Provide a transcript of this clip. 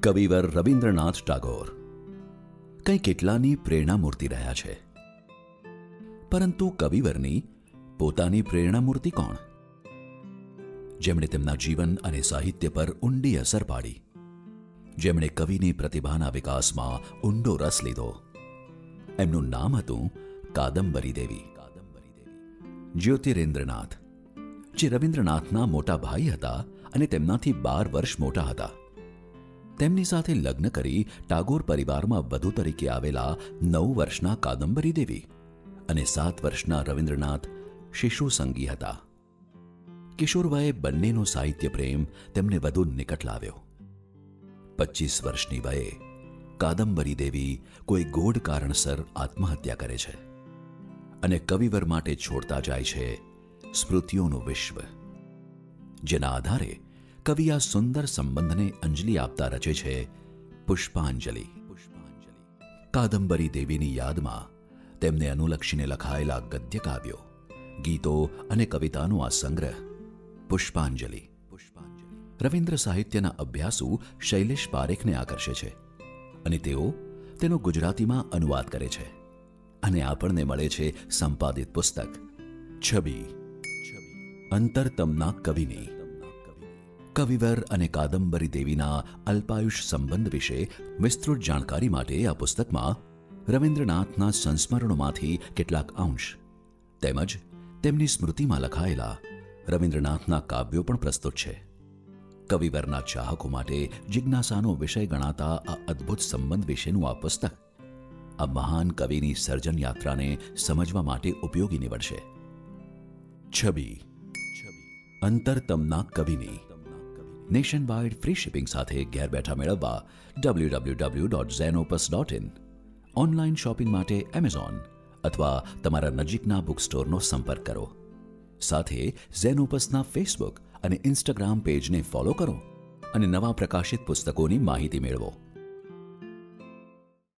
કવિવર રવિન્દ્રનાથ ટાગોર કંઈ કેટલાની પ્રેરણામૂર્તિ રહ્યા છે, પરંતુ કવિવરની પોતાની પ્રેરણામૂર્તિ કોણ? જેમણે તેમના જીવન અને સાહિત્ય પર ઊંડી અસર પાડી, જેમણે કવિની પ્રતિભાના વિકાસમાં ઊંડો રસ લીધો. એમનું નામ હતું કાદંબરી દેવી. જ્યોતિરેન્દ્રનાથ, જે રવિન્દ્રનાથના મોટા ભાઈ હતા અને તેમનાથી 12 વર્ષ મોટા હતા. તેમની સાથે લગ્ન કરી ટાગોર પરિવારમાં વધુ તરીકે આવેલા 9 વર્ષના કાદંબરી દેવી અને 7 વર્ષના રવિન્દ્રનાથ શિશુ સંગી હતા. કિશોરવયે બંનેનો સાહિત્ય પ્રેમ તેમને વધુ નિકટ લાવ્યો. 25 વર્ષની વયે કાદંબરી દેવી કોઈ ગોઢ કારણસર આત્મહત્યા કરે છે અને કવિવર માટે છોડતા જાય છે સ્મૃતિઓનું વિશ્વ, જેના આધારે કવિ આ સુંદર સંબંધને અંજલિ આપતા રચે છે પુષ્પાંજલિ. કાદંબરી દેવીની યાદમાં તેમને અનુલક્ષીને લખાયેલા ગદ્ય કાવ્યો, ગીતો અને કવિતાનો આ સંગ્રહ પુષ્પાંજલિ રવિન્દ્ર સાહિત્યના અભ્યાસુ શૈલેષ પારેખને આકર્ષે છે અને તેઓ તેનો ગુજરાતીમાં અનુવાદ કરે છે અને આપણને મળે છે સંપાદિત પુસ્તક છબી, અંતરતમના કવિની. કવિવર અને કાદંબરી દેવીના અલ્પાયુષ સંબંધ વિશે વિસ્તૃત જાણકારી માટે આ પુસ્તકમાં રવિન્દ્રનાથના સંસ્મરણોમાંથી કેટલાક અંશ તેમજ તેમની સ્મૃતિમાં લખાયેલા રવિન્દ્રનાથના કાવ્યો પણ પ્રસ્તુત છે. કવિવરના ચાહકો માટે જિજ્ઞાસાનો વિષય ગણાતા આ અદ્ભુત સંબંધ વિશેનું આ પુસ્તક આ મહાન કવિની સર્જન યાત્રાને સમજવા માટે ઉપયોગી નીવડશે. છબી, અંતરતમના કવિની નેશન વાઇડ ફ્રી શિપિંગ સાથે ઘેર બેઠા મેળવવા www.zenopus.in, ઓનલાઈન શોપિંગ માટે એમેઝોન અથવા તમારા નજીકના બુક સ્ટોરનો સંપર્ક કરો. સાથે ઝેનોપસના ફેસબુક અને ઇન્સ્ટાગ્રામ પેજને ફોલો કરો અને નવા પ્રકાશિત પુસ્તકોની માહિતી મેળવો.